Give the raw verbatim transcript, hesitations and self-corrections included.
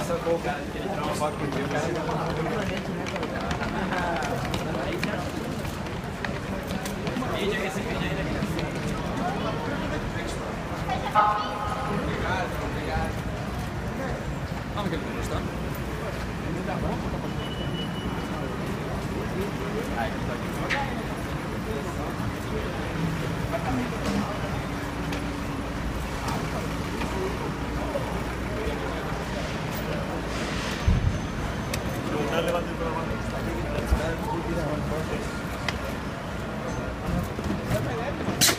passa um pouco, que ele tirou uma foto contigo, o cara. Vídeo, esse vídeo aí, né? Obrigado, obrigado. Vamos que ele não está. Aí, tô aqui. Levantei pela mão.